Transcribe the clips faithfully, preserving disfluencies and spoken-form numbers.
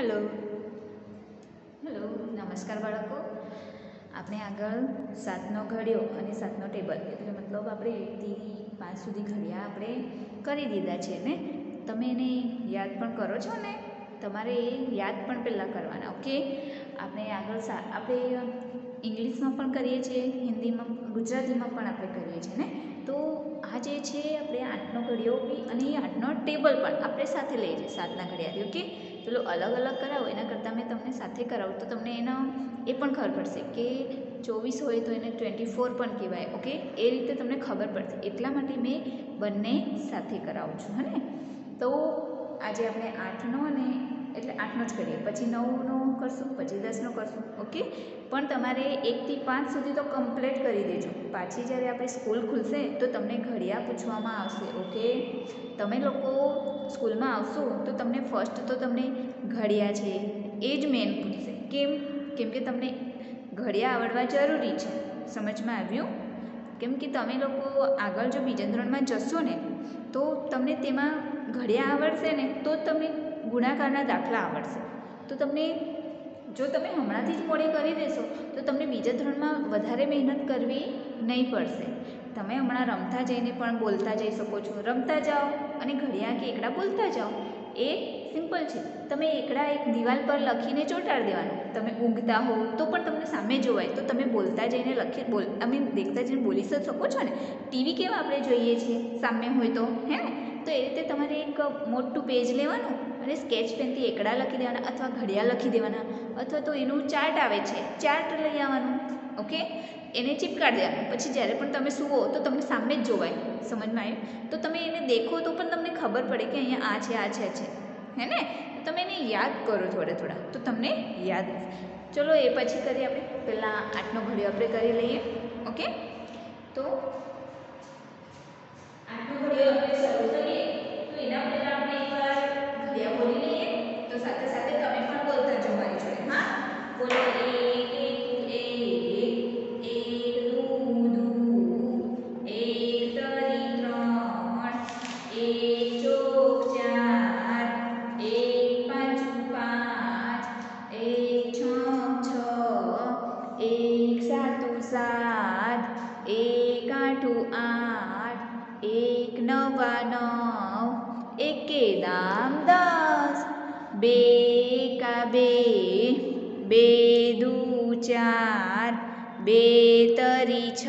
Hello hello नमस्कार बाळको। આપણે આગળ સાતનો ઘડિયો અને સાતનો ટેબલ એટલે મતલબ આપણે એકથી પાંચ સુધી ઘડિયા આપણે કરી દીધા છે ને તમે એને યાદ પણ કરો છો ને તમારે એ યાદ પણ પહેલાં કરવાના ઓકે। આપણે આગળ આપણે ઇંગ્લિશમાં પણ કરીએ છીએ, હિન્દીમાં, ગુજરાતીમાં પણ આપણે કરીએ છીએ ને। તો આ જે છે આપણે આઠનો ઘડિયો બી અને એ આઠનો ટેબલ પણ આપણે સાથે લઈએ છીએ સાતના ઘડિયાથી ઓકે। પેલો અલગ અલગ કરાવો એના કરતાં મેં તમને સાથે કરાવું તો તમને એનો એ પણ ખબર પડશે કે ચોવીસ હોય તો એને ટ્વેન્ટી ફોર પણ કહેવાય ઓકે। એ રીતે તમને ખબર પડશે એટલા માટે મેં બંને સાથે કરાવું છું હે ને। તો આજે આપણે આઠનો અને એટલે આઠનો જ કરીએ, પછી નવનો કરશું, પછી દસનો કરશું ઓકે। પણ તમારે એકથી પાંચ સુધી તો કમ્પ્લીટ કરી દેજો, પાછી જ્યારે આપણી સ્કૂલ ખુલશે તો તમને ઘડિયા પૂછવામાં આવશે ઓકે। તમે લોકો સ્કૂલમાં આવશો તો તમને ફર્સ્ટ તો તમને ઘડિયા છે એ જ મેન પૂછશે, કેમ કેમ કે તમને ઘડિયા આવડવા જરૂરી છે, સમજમાં આવ્યું? કેમ કે તમે લોકો આગળ જો બીજા ધોરણમાં જશો ને તો તમને તેમાં ઘડિયા આવડશે ને તો જ તમને ગુણાકારના દાખલા આવડશે। તો તમને જો તમે હમણાંથી જ મોડી કરી દેશો તો તમને બીજા ધોરણમાં વધારે મહેનત કરવી નહીં પડશે। તમે હમણાં રમતા જઈને પણ બોલતા જઈ શકો છો, રમતા જાઓ અને ઘડિયા કે એકડા બોલતા જાઓ, એ સિમ્પલ છે। તમે એકડા એક દિવાલ પર લખીને ચોંટાડી દેવાનું, તમે ઊંઘતા હો તો પણ તમને સામે જોવાય તો તમે બોલતા જઈને લખી બોલ તમે દેખતા જઈને બોલી શકો છો ને। ટીવી કેવા આપણે જોઈએ છીએ સામે હોય તો હે ને, તો એ રીતે તમારે એક મોટું પેજ લેવાનું અને સ્કેચ પેનથી એકડા લખી દેવાના અથવા ઘડિયા લખી દેવાના, અથવા તો એનું ચાર્ટ આવે છે ચાર્ટ લઈ આવવાનું ઓકે, એને ચીપકાડી દેવાનું। પછી જ્યારે પણ તમે સૂવો તો તમને સામે જ જોવાય, સમજમાં આવ્યું? તો તમે એને દેખો તો પણ તમને ખબર પડે કે અહીંયા આ છે આ છે છે હે ને। તમે એને યાદ કરો થોડા થોડા તો તમને યાદ રહેશે। ચલો એ પછી કરીએ આપણે, પહેલાં આઠનો ઘડિયો આપણે કરી લઈએ ઓકે। તો આઠનો ઘડિયો આપણે શરૂ કરીએ તો એના પહેલાં આપણે એકવાર ઘડિયા બોલી લઈએ, તો સાથે સાથે તમે પણ બોલતા જાઓ મારી જોડે હા। બોલો એક એક એક, એક દુ દુ, એક તરી ત્રણ, એક ચોક ચાર, એક પાંચું પાંચ, એક છમ છ, એક સાતું સાત, એક આઠું આઠ, એક નવા નવ, એકે દામ દસ, બે એકા બે, બે દુ ચાર, બે તરી છ,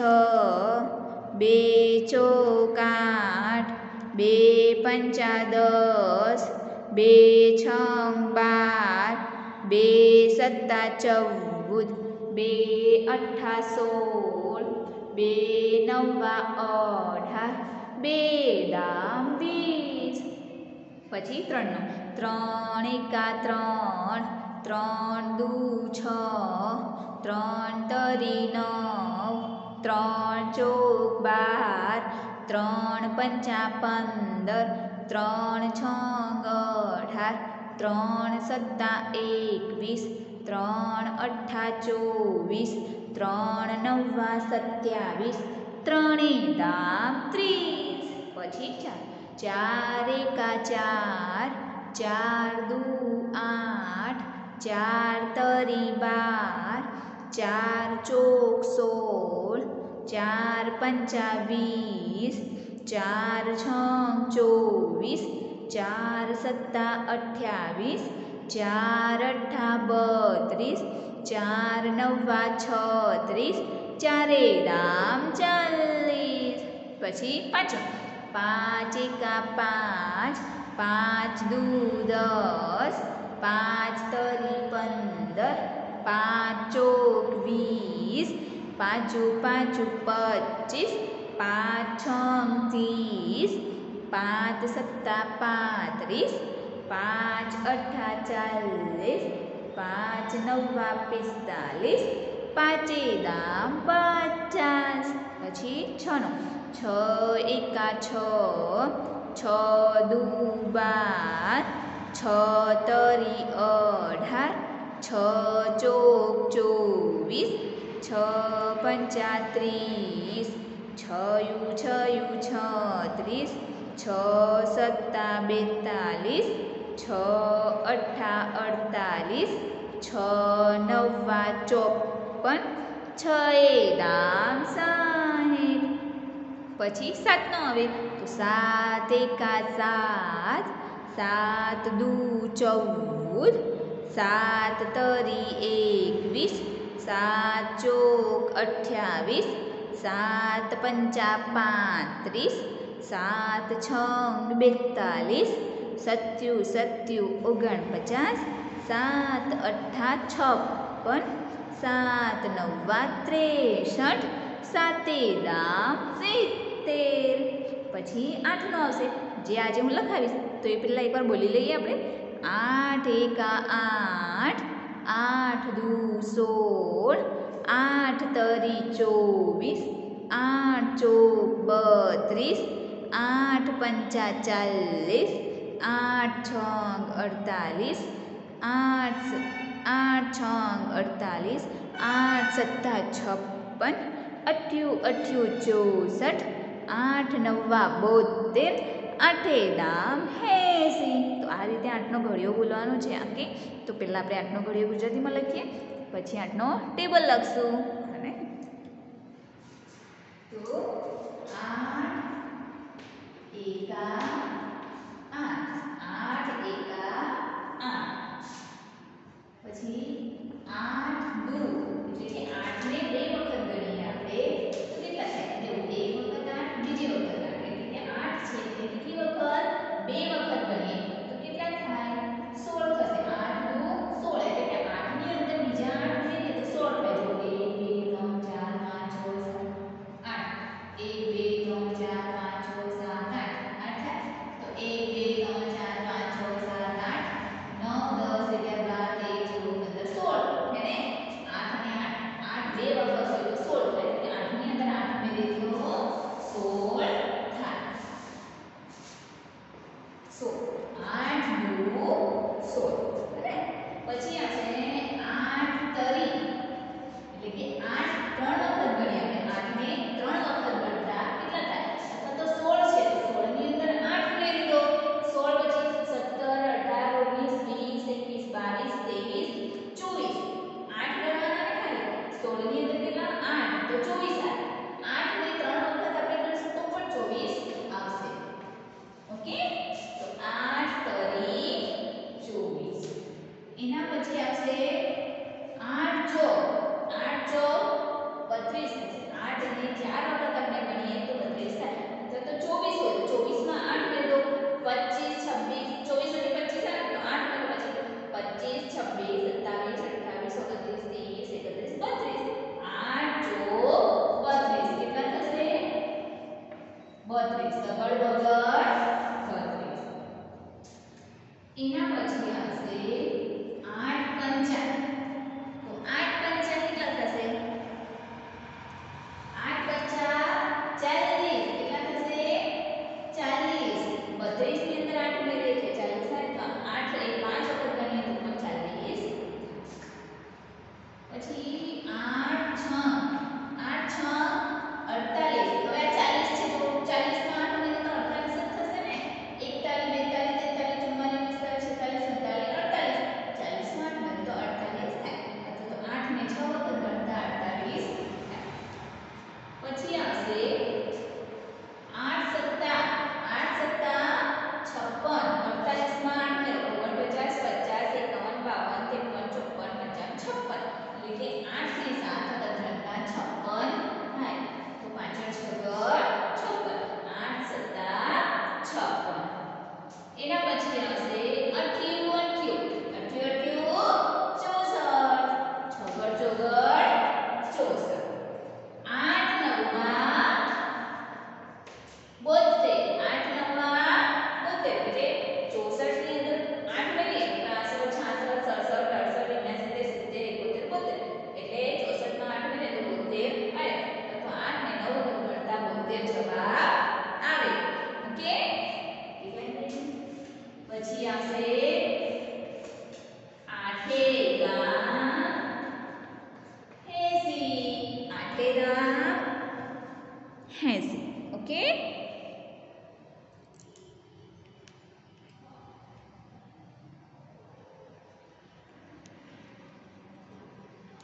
બે ચોક આઠ, બે પંચા દસ, બે છંગ બાર, બે સત્તા ચૌદ, બે અઠ્ઠા સોળ, બે નવા અઢાર, બે દામ વીસ। પછી ત્રણનો, ત્રણ એકા ત્રણ, ત્રણ દુ છ, ત્રણ તરી નવ, ત્રણ ચોક બાર, ત્રણ પંચા પંદર, ત્રણ છંગ અઢાર, ત્રણ સત્તા એકવીસ, ત્રણ અઠ્ઠા ચોવીસ, ત્રણ નવા સત્યાવીસ, ત્રણે દામ ત્રીસ। પછી ચાર, ચાર એકા ચાર, ચાર દુ આઠ, ચાર તરી બાર, ચાર ચોક સોળ, ચાર પંચા વીસ, ચાર છંગ ચોવીસ, ચાર સત્તા અઠ્યાવીસ, ચાર અઠ્ઠા બત્રીસ, ચાર નવા છત્રીસ, ચારે દામ ચાલીસ। પછી પાંચમો, પાંચ એકા પાંચ, પાંચ દુ દસ, પાંચ તરી પંદર, પાંચ ચોક વીસ, પાંચું પાંચું પચીસ, પાંચ છંગ ત્રીસ, પાંચ સત્તા પાંત્રીસ, પાંચ અઠ્ઠા ચાલીસ, પાંચ નવા પિસ્તાલીસ, પાંચે દામ પચાસ। પછી છનો, છ એકા છ, છ દુ બાર, છ તરી અઢાર, છ ચોક ચોવીસ, છ પંચા ત્રીસ, છયું છયું છત્રીસ, છ સત્તા બેતાલીસ, છ અઠ્ઠા અડતાલીસ, છ નવ્વા ચોપન, છ એ દામ સાહીઠ. પછી સાતનો આવે તો સાત એકા સાત, સાત દુ ચૌદ, સાત તરી એકવીસ, સાત ચોક અઠ્યાવીસ, સાત પંચા પાંત્રીસ, સાત છંગ બેતાલીસ, સત્યુ સત્યુ ઓગણપચાસ, સાત અઠ્ઠા છપ્પન, સાત નવ્વા ત્રેસઠ, સાતે દામ સિત્તેર. પછી આઠનો આવશે, જે આજે હું લખાવીશ તો એ પહેલાં એકવાર બોલી લઈએ આપણે. આઠ એકા આઠ, આઠ દુ સોળ, આઠ તરી ચોવીસ, આઠ ચોક બત્રીસ, આઠ પંચા ચાલીસ, આઠ છંગ અડતાલીસ, આઠ આઠ છંગ અડતાલીસ, આઠ સત્તા છપ્પન, અઠ્યું અઠ્યું ચોસઠ, આઠ નવ્વા બોતેર, આઠે દામ એંસી. તો આ રીતે આઠનો ઘડિયો બોલવાનો છે આકે. તો પહેલાં આપણે આઠનો ઘડિયો ગુજરાતીમાં લખીએ, પછી આઠનો ટેબલ લખશું. અને તો આઠ એકા આઠ, આઠ એકા આઠ, પછી આઠ દુ એટલે કે આઠને બે વખત ગણીએ આપણે તો કેટલા થાય? એક વખત આઠ, બીજી વખત આઠ, એટલે કે આઠ છે તે કેટલી વખત? બે વખત ગણીએ તો કેટલા થાય? સોળ થશે. આઠ દુ સોળ એટલે કે આઠ ની અંદર બીજા આઠ ઉમેરીએ તો સોળ થાય. જો એક બે ત્રણ ચાર પાંચ છ સાત આઠ, એક બે ત્રણ ચાર પાંચ છ સાત આઠ, આઠ થાય. તો એક બે ત્રણ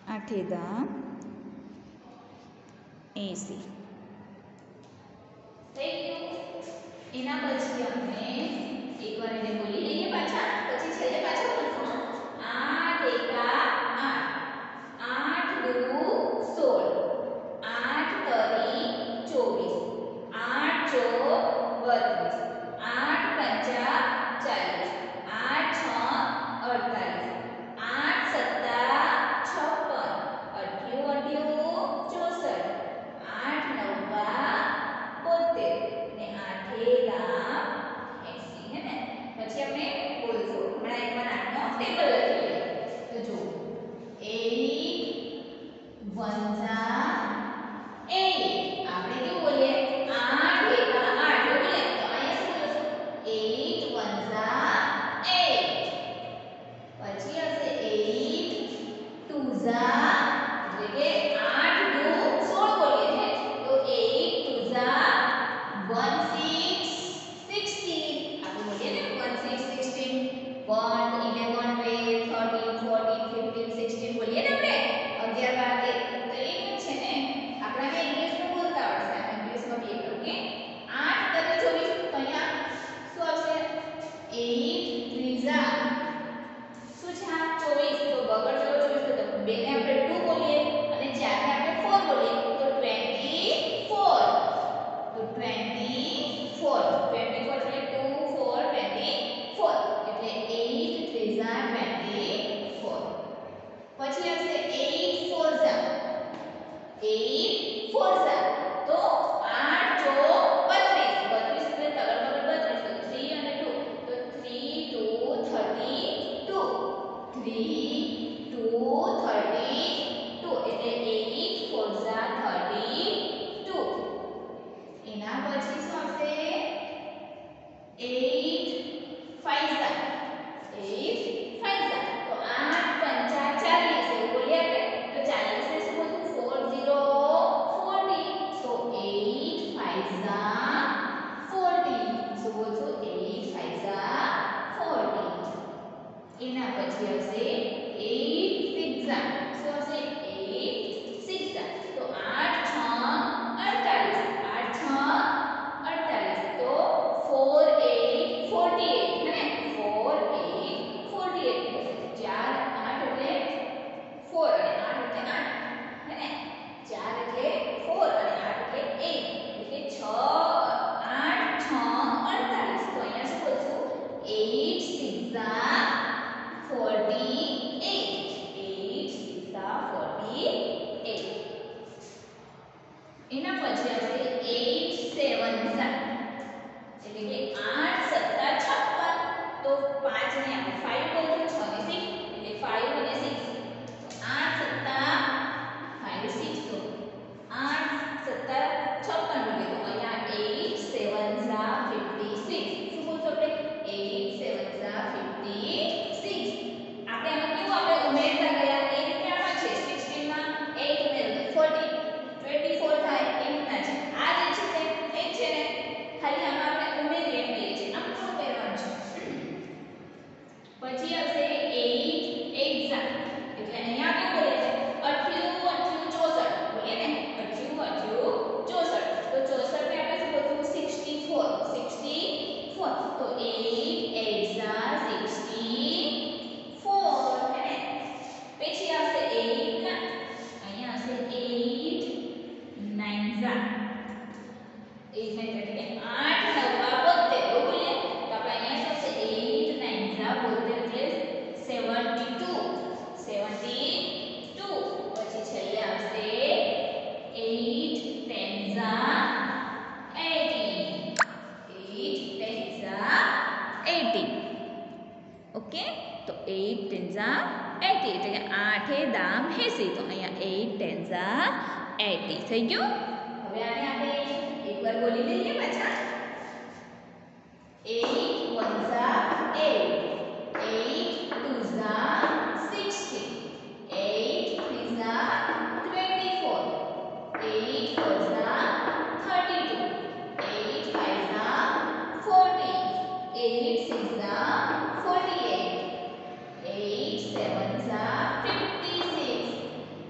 આઠે દામ એંસી. થઈ ગયું. એના પછી આપણે એકવાર એને બોલી લઈએ પાછા, પછી છેલ્લે પાછા બોલશું. આઠ એકા આઠ, આઠ દુ સોળ, આઠ તરી ચોવીસ, આઠ ચોક બત્રીસ, આઠ પંચા ચાલીસ, આઠ છ અડતાલીસ, આઠ સત્તા છપ્પન, અઠ્યું અઠ્યું ચોસઠ, આઠ નવ્વા બોતેર ને આઠે દામ એંસી. હે ને? પછી આપણે બોલશું. હમણાં એકવાર આઠનો ટેબલ લખી લઈએ. તો જુઓ, eight ones are eight. આપણે કેવું બોલીએ? આઠ એકા આઠ એવું બોલીએ. તો અહીંયા શું બોલશું? eight ones are eight. પછી આવશે eight twos are, એટલે કે આઠ દુ સોળ બોલીએ છે. તો eight twos are one six sixteen. આપણે બોલીએ ને one six sixteen. one eleven twelve thirteen fourteen fifteen sixteen બોલીએ ને આપણે અગિયાર બાર તેર. તો એવું જ છે ને, આપણાને ઇંગ્લિશમાં બોલતા આવડશે. આપણે ઇંગ્લિશમાં બી એકદમ કે આઠ તરી ચોવીસ. તો અહીંયા શું આવશે? eight threes are શું છે? આ ચોવીસ. તો બગડ જેવો ચોવીસ. તો બે ને આપણે two બોલીએ અને ચાર ને આપણે four બોલીએ. તો twenty-four. તો twenty-four. twenty-four એટલે two four twenty-four. એટલે eight threes are twenty-four. પછી આવશે eight fours are, eight fours are. તો આઠ ચોક બત્રીસ. બત્રીસ એટલે તગડ બગડ બત્રીસ. તો three અને two. તો three two thirty-two. three two thirty-two. એટલે eight fours are thirty-two. એના પછી શું આવશે? eight fives are, eight fives are. તો આઠ પંચા ચાલીસ એવું બોલીએ આપણે. તો ચાલીસ ને શું બોલશું? forty forty. તો eight fives are forty. શું બોલશું? eight fives are forty. એના પછી આવશે eight six are. શું આવશે? eight six are. તો આઠ છ અડતાલીસ, આઠ છ અડતાલીસ. તો four eight forty-eight. હે ને? four eight forty-eight થશે. ચાર આઠ એટલે four અને આઠ એટલે આઠ. હે ને? ચાર એટલે four અને આઠ એટલે eight. એટલે છ આઠ છ અડતાલીસ. તો અહીંયા શું બોલશું? eight six are forty-eight. eight six are forty-eight. એના પછી આવશે eight sevens are, એટલે કે આઠ સત્તા છપ્પન. તો પાંચ ને આપણે five બોલશું. છ ને six એટલે five અને six. તો આઠ સત્તા five six. તો આઠ સત્તા છપ્પન બોલીએ. તો અહીંયા eight sevens are fifty-six. શું બોલશું આપણે? eight sevens are fifty-six. આપણે આમાં કેવું આપણે ઉમેરતા ગયા એ રીતે આમાં છે. sixteen માં eight ઉમેરો તો forty, twenty-four થાય. એ રીતના છે. આ જે છે તે એ જ છે ને, ખાલી આમાં આપણે ઉમેરીએ એમ કહીએ છીએ. આમ થોડું ઉમેરવાનું છે. પછી આવશે eight eights are, એટલે અહીંયા આપણે બોલીએ છે અઠ્યું અઠ્યું ચોસઠ બોલીએ ને. અઠ્યું અઠ્યું ચોસઠ. તો ચોસઠ ને આપણે શું બોલશું? sixty-four. sixty-four. તો eight eights are sixty-four. હે ને? પછી આવશે eight ના, અહીંયા આવશે eight nines are, eight nines એટલે કે આઠ નવ્વા બોતેર એવું બોલીએ. તો આપણે અહીંયા શું આવશે? eight nines are બોતેર એટલે seventy-two. seventy-two. પછી છેલ્લે આવશે eight tens are eighty. eight tens are eighty. Okay? તો eight tens are eighty એટલે કે આઠે દામ એંસી. તો અહીંયા eight tens are eighty થઈ ગયું. હવે આને આપણે એકવાર બોલી લઈએ પાછા. eight ones are eight. eight twos are sixteen. eight threes are twenty-four. eight fours are thirty-two. eight fives are forty. eight sixes are forty-eight. eight sevens are fifty-six.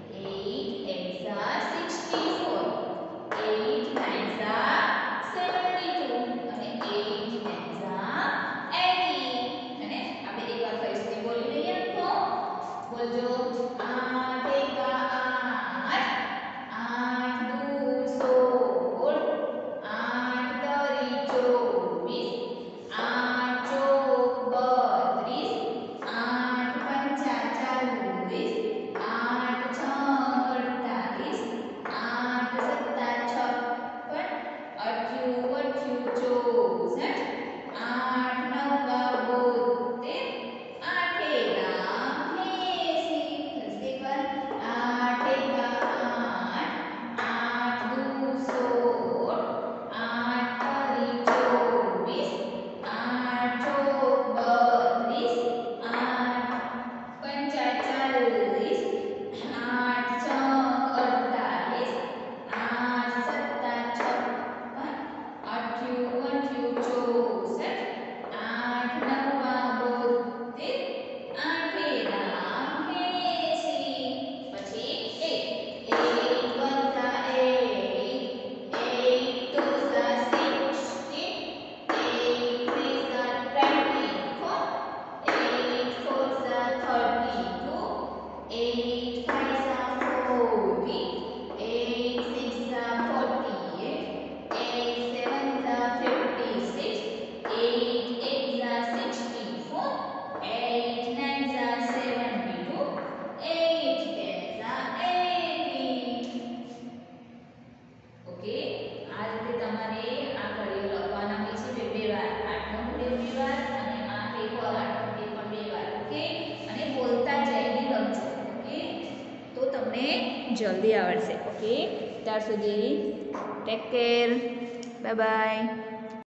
તમને જલ્દી આવડશે. ઓકે, ત્યાર સુધી ટેક કેર, બાય બાય.